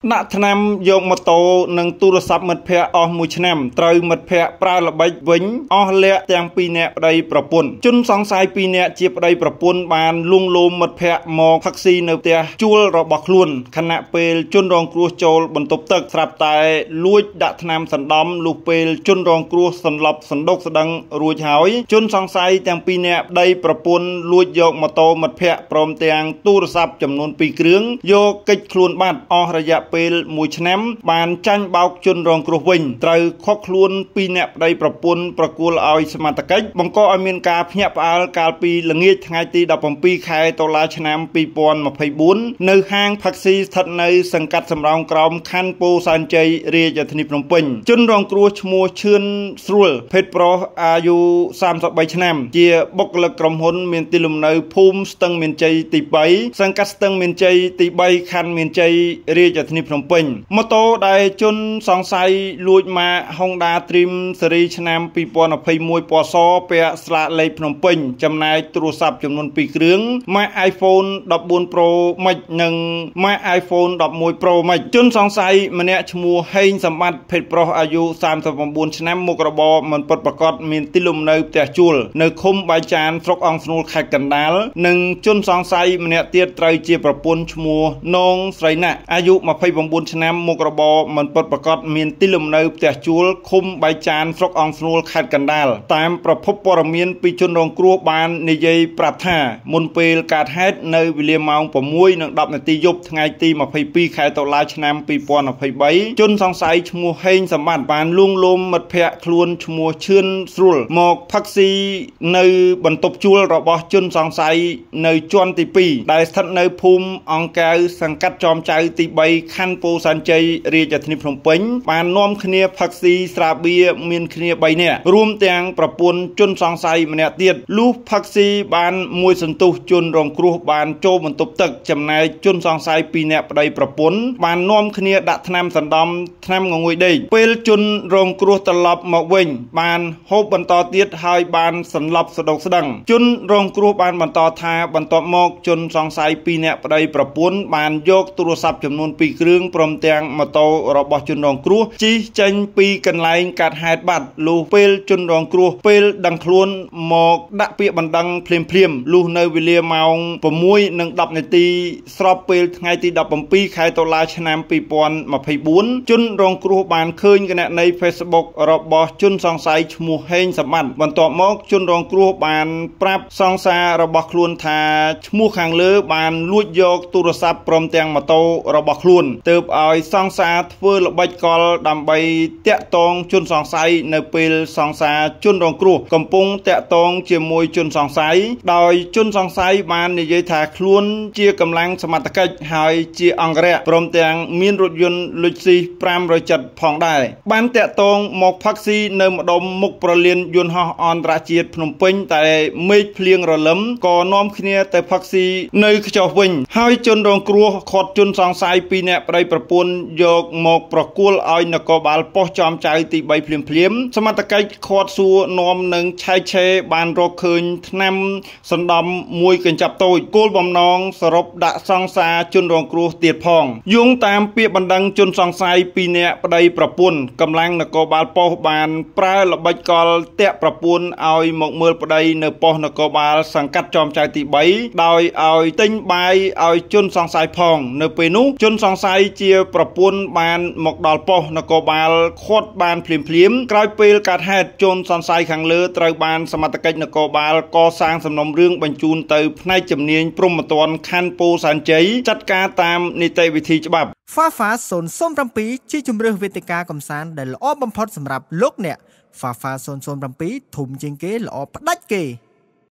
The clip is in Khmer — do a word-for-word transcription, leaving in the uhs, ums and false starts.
ដាក់ថ្នាំយកម៉ូតូនិងទូរស័ព្ទមិត្តភ័ក្តិអស់មួយឆ្នាំត្រូវមិត្តភ័ក្តិប្រើល្បិចវិញអស់លាក់ទាំងពីរនាក់ប្តីប្រពន្ធជនសង្ស័យពីរនាក់ជាប្តីប្រពន្ធបានលួងលោមមិត្តភ័ក្តិមកផឹកស៊ីនៅផ្ទះជួលរបស់ខ្លួនខណៈពេលជនរងគ្រោះចូលបន្ទប់ទឹកស្រាប់តែលួចដាក់ថ្នាំសណ្ដំលុះពេលជនរងគ្រោះសន្លប់សណ្ដុកស្ដឹងរួចហើយជនសង្ស័យទាំងពីរនាក់ប្តីប្រពន្ធលួចយកម៉ូតូមិត្តភ័ក្តិព្រមទាំងទូរស័ព្ទចំនួនពីរគ្រឿងយកកិច្ចខ្លួនបាត់អស់រយៈពេលមួយឆ្នាំបានចាញ់បោកជនរងគ្រោះវិញត្រូវខកខ្លួនពីរនាក់ប្តីប្រពន្ធប្រគល់ឲ្យសមត្ថកិច្ចបង្កឲ្យមានការភ្ញាក់ផ្អើលកាលពីល្ងាចថ្ងៃទីដប់ប្រាំពីរខែតុលាឆ្នាំពីរពាន់ម្ភៃបួននៅហាងផាក់ស៊ីស្ថិតនៅសង្កាត់សំរោងក្រោមខណ្ឌពោធិ៍សែនជ័យរាជធានីភ្នំពេញជនរងគ្រោះឈ្មោះឈឿនស្រួលភេទប្រុសអាយុសាមសិបបីឆ្នាំជាបុគ្គលិកក្រុមហ៊ុនមានទីលំនៅភូមិស្ទឹងមានជ័យទីបីសង្កាត់ស្ទឹងមានជ័យទីបីខណ្ឌមានជ័យរាជធានីភ្នំពេញម៉ូតូដែលជនសង្ស័យលួចមក Honda Dream Series ឆ្នាំពីរពាន់ម្ភៃមួយពណ៌សពាក់ស្លាកលេខភ្នំពេញចំណែកទូរស័ព្ទចំនួនពីរគ្រឿង Mac iPhone ដប់បួន Pro Max និង Mac iPhone ដប់មួយ Pro Max ជនសង្ស័យម្នាក់ឈ្មោះហេងសម្បត្តិភេទប្រុសអាយុសាមសិប៩ឆ្នាំមុខរបរមិនពិតប្រាកដមានទីលំនៅផ្ទះជួលនៅឃុំបាយចានស្រុកអង្គស្នួលខេត្តកណ្ដាលនិងជនសង្ស័យម្នាក់ទៀតត្រូវជាប្រពន្ធឈ្មោះនងស្រីណាក់អាយុម្ភៃ៩ឆ្នាំមុខរបរមិនពិតប្រាកដមានទីលំនៅផ្ទះជួលឃុំបាយចានស្រុកអង្គស្នួលខេត្តកណ្ដាលតាមប្រភពព័ត៌មានពីជនរងគ្រោះបាននិយាយប្រាប់ថាមុនពេលកើតហេតុនៅវេលាម៉ោងប្រាំមួយនិងដប់នាទីយប់ថ្ងៃទីម្ភៃពីរខែតុលាឆ្នាំពីរពាន់ម្ភៃបីជនសង្ស័យឈ្មោះហេងសម្បត្តិបានលួងលោមមិត្តភ័ក្តិខ្លួនឈ្មោះឈឿនស្រួលមកផឹកស៊ីនៅបន្ទប់ជួលរបស់ជនសង្ស័យនៅជាន់ទីពីរដែលស្ថិតនៅភូមិអង្គាវសង្កាត់ចោមចៅទីបីខណ្ឌពោធិ៍សែនជ័យរាជធានីភ្នំពេញបាននាំគ្នាផឹកស៊ីស្រាបៀរមានគ្នាបីនាក់រួមទាំងប្រពន្ធជនសង្ស័យម្នាក់ទៀតលុះផឹកស៊ីបានមួយសន្ទុះជនរងគ្រោះបានចូលបន្ទប់ទឹកចំណែកជនសង្ស័យពីរនាក់ប្តីប្រពន្ធបាននាំគ្នាដាក់ថ្នាំសណ្ដំថ្នាំងងុយដេកពេលជនរងគ្រោះត្រឡប់មកវិញបានហូបបន្តទៀតហើយបានសន្លប់ស្ដុកស្ដឹងជនរងគ្រោះបានបន្តថាបន្ទាប់មកជនសង្ស័យពីរនាក់ប្តីប្រពន្ធបានយកទូរស័ព្ទចំនួនពីរគ្រឿងព្រមទាំងម៉ូតូរបស់ជនរងគ្រោះជិះចេញពីកន្លែងកាត់ហេតុបាត់លុះពេលជនរងគ្រោះពេលដឹងខ្លួនមកដាក់ពាក្យបណ្ដឹងភ្លាមភ្លាមលុះនៅវេលាម៉ោងប្រាំមួយនិងដប់នាទីស្របពេលថ្ងៃទីដប់ប្រាំពីរខែតុលាឆ្នាំពីរពាន់ម្ភៃបួនជនរងគ្រោះបានឃើញគណនី Facebook របស់ជនសង្ស័យឈ្មោះហេងសម្បត្តិបន្ទាប់មកជនរងគ្រោះបានប្រាប់សង្សាររបស់ខ្លួនថាឈ្មោះខាងលើបានលួចយកទូរស័ព្ទព្រមទាំងម៉ូតូរបស់ខ្លួនទើបឲ្យសង្សារធ្វើល្បិចកលដើម្បីតាក់ទងជនសង្ស័យនៅពេលសង្សារជនរងគ្រោះកំពុងតាក់ទងជាមួយជនសង្ស័យដោយជនសង្ស័យបាននិយាយថាខ្លួនជាកម្លាំងសមត្ថកិច្ចហើយជាអង្គរៈព្រមទាំងមានរថយន្តលុចស៊ីប្រាំរយចិតផងដែរបានតាក់ទងមកផឹកស៊ីនៅម្ដុំមុខប្រលានយន្តហោះអន្តរជាតិភ្នំពេញតែមេឃភ្លៀងរលឹមក៏នាំគ្នាទៅផឹកស៊ីនៅខ្ចោះវិញហើយជនរងគ្រោះខាត់ជនសង្ស័យពីរនាក់ប្តីប្រពន្ធយកមកប្រគល់ឲ្យនគរបាលប៉ុស្តិ៍ចោមចៅទីបីភ្លាមភ្លាមសមត្ថកិច្ចខាត់សួរនាំនឹងឆែកឆេរបានរកឃើញថ្នាំសណ្ដំមួយកញ្ចប់តូចគោលបំណងសរុបដាក់សង្សារជនរងគ្រោះទៀតផងយោងតាមពាក្យបណ្ដឹងជនសង្ស័យពីរនាក់ប្តីប្រពន្ធកម្លាំងនគរបាលប៉ុស្តិ៍បានប្រើល្បិចកលតាក់ប្រពន្ធឲ្យមកមើលប្តីនៅប៉ុស្តិ៍នគរបាលសង្កាត់ចោមចៅទីបីដោយឲ្យទិញបាយឲ្យជនសង្ស័យផងនៅពេលនោះជនសង្ស័យជាប្រពន្ធបានមកដល់ប៉ុស្តិ៍នគរបាលខាត់បានភ្លាមភ្លាមក្រោយពេលកើតហេតុជនសង្ស័យខាងលើត្រូវបានសមត្ថកិច្ចនគរបាលកសាងសំណុំរឿងបញ្ជូនទៅផ្នែកជំនាញព្រហ្មទណ្ឌខណ្ឌពោធិ៍សែនជ័យចាត់ការតាមនីតិវិធីច្បាប់ Fafa ศูนย์ ศูนย์ เจ็ด ជាជំរឿសវេទិកាកំសាន្តដែលល្អបំផុតសម្រាប់លោកអ្នក Fafa ศูนย์ ศูนย์ เจ็ด ធំជាងគេល្អផ្ដាច់គេ